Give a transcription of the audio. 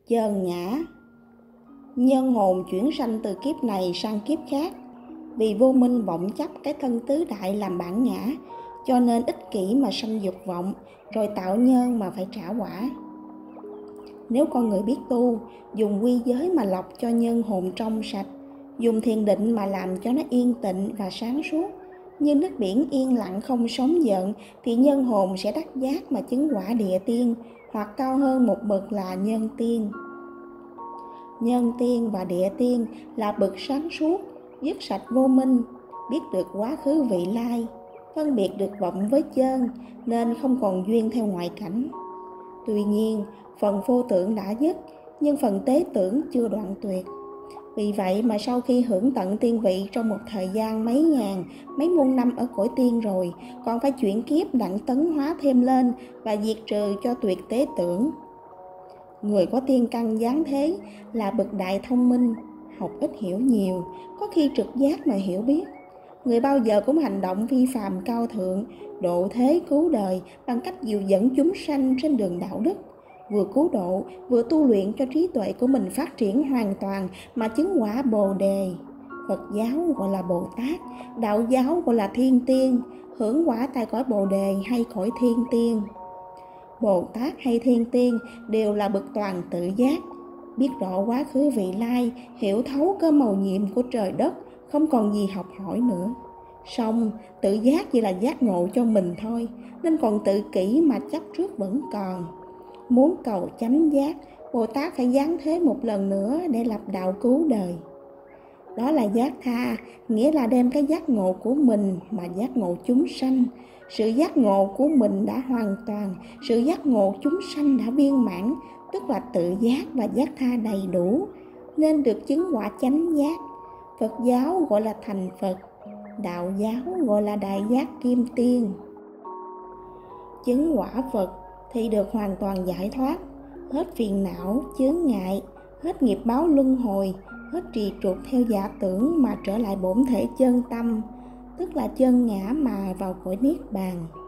Chơn ngã. Nhân hồn chuyển sanh từ kiếp này sang kiếp khác. Vì vô minh vọng chấp cái thân tứ đại làm bản ngã, cho nên ích kỷ mà sanh dục vọng, rồi tạo nhân mà phải trả quả. Nếu con người biết tu, dùng quy giới mà lọc cho nhân hồn trong sạch, dùng thiền định mà làm cho nó yên tịnh và sáng suốt, như nước biển yên lặng không sóng gợn, thì nhân hồn sẽ đắc giác mà chứng quả địa tiên, hoặc cao hơn một bậc là nhân tiên. Nhân tiên và địa tiên là bậc sáng suốt, dứt sạch vô minh, biết được quá khứ vị lai, phân biệt được vọng với chơn, nên không còn duyên theo ngoại cảnh. Tuy nhiên, phần vô tưởng đã dứt, nhưng phần tế tưởng chưa đoạn tuyệt. Vì vậy mà sau khi hưởng tận tiên vị trong một thời gian mấy ngàn, mấy muôn năm ở cõi tiên rồi, còn phải chuyển kiếp đặng tấn hóa thêm lên và diệt trừ cho tuyệt tế tưởng. Người có tiên căn giáng thế là bậc đại thông minh, học ít hiểu nhiều, có khi trực giác mà hiểu biết. Người bao giờ cũng hành động phi phàm cao thượng, độ thế cứu đời bằng cách dìu dẫn chúng sanh trên đường đạo đức, vừa cứu độ, vừa tu luyện cho trí tuệ của mình phát triển hoàn toàn mà chứng quả Bồ Đề. Phật giáo gọi là Bồ Tát, đạo giáo gọi là Thiên Tiên, hưởng quả tại cõi Bồ Đề hay cõi Thiên Tiên. Bồ Tát hay Thiên Tiên đều là bậc toàn tự giác, biết rõ quá khứ vị lai, hiểu thấu cơ mầu nhiệm của trời đất, không còn gì học hỏi nữa. Song tự giác chỉ là giác ngộ cho mình thôi, nên còn tự kỷ mà chấp trước vẫn còn. Muốn cầu chánh giác, Bồ Tát phải giáng thế một lần nữa để lập đạo cứu đời. Đó là giác tha, nghĩa là đem cái giác ngộ của mình mà giác ngộ chúng sanh. Sự giác ngộ của mình đã hoàn toàn, sự giác ngộ chúng sanh đã viên mãn, tức là tự giác và giác tha đầy đủ, nên được chứng quả chánh giác. Phật giáo gọi là thành Phật, đạo giáo gọi là đại giác kim tiên. Chứng quả Phật thì được hoàn toàn giải thoát, hết phiền não, chướng ngại, hết nghiệp báo luân hồi, hết trì trục theo giả tưởng mà trở lại bổn thể chân tâm, tức là chân ngã mà vào cõi niết bàn.